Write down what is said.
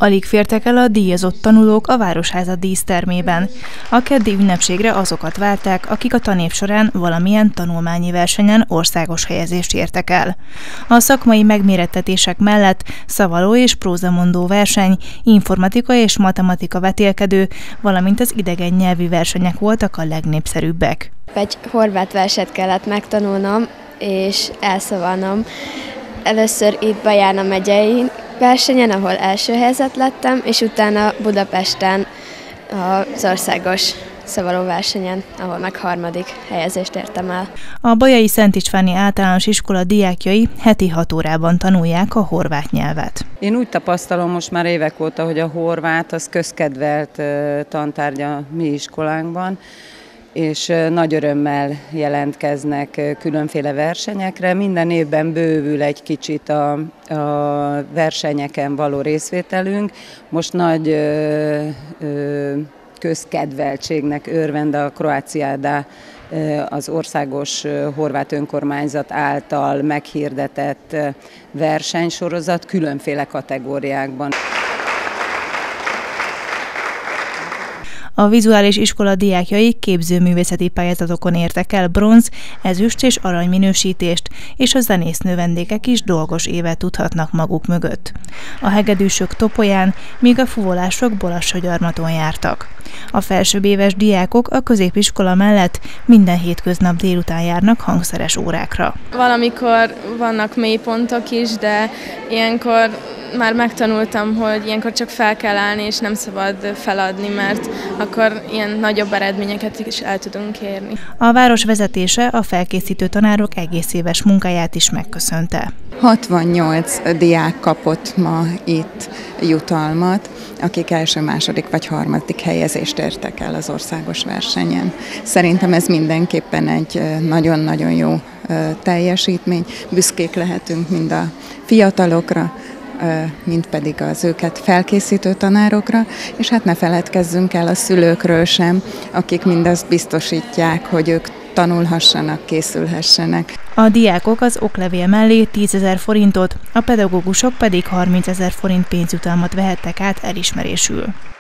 Alig fértek el a díjazott tanulók a Városháza dísztermében. A keddi ünnepségre azokat várták, akik a tanév során valamilyen tanulmányi versenyen országos helyezést értek el. A szakmai megmérettetések mellett szavaló és prózamondó verseny, informatika és matematika vetélkedő, valamint az idegen nyelvű versenyek voltak a legnépszerűbbek. Egy horvát verset kellett megtanulnom és elszavalnom. Először itt Bajana megyei versenyen, ahol első helyezett lettem, és utána Budapesten az országos szavalóversenyen, ahol meg 3. helyezést értem el. A Bajai Szent Istváni Általános Iskola diákjai heti 6 órában tanulják a horvát nyelvet. Én úgy tapasztalom most már évek óta, hogy a horvát az közkedvelt tantárgya mi iskolánkban, és nagy örömmel jelentkeznek különféle versenyekre. Minden évben bővül egy kicsit a versenyeken való részvételünk. Most nagy közkedveltségnek örvend a Croáciada, az országos horvát önkormányzat által meghirdetett versenysorozat különféle kategóriákban. A vizuális iskola diákjai képzőművészeti pályázatokon értek el bronz, ezüst és arany minősítést, és a zenésznő vendégek is dolgos évet tudhatnak maguk mögött. A hegedűsök Topolyán, míg a fuvolások Balassagyarmaton jártak. A felsőbb éves diákok a középiskola mellett minden hétköznap délután járnak hangszeres órákra. Valamikor vannak mélypontok is, de ilyenkor már megtanultam, hogy ilyenkor csak fel kell állni, és nem szabad feladni, mert akkor ilyen nagyobb eredményeket is el tudunk érni. A város vezetése a felkészítő tanárok egész éves munkáját is megköszönte. 68 diák kapott ma itt jutalmat, akik első, második vagy harmadik helyezést értek el az országos versenyen. Szerintem ez mindenképpen egy nagyon-nagyon jó teljesítmény. Büszkék lehetünk mind a fiatalokra, mint pedig az őket felkészítő tanárokra, és hát ne feledkezzünk el a szülőkről sem, akik mindazt biztosítják, hogy ők tanulhassanak, készülhessenek. A diákok az oklevél mellé 10 000 forintot, a pedagógusok pedig 30 000 forint pénzjutalmat vehettek át elismerésül.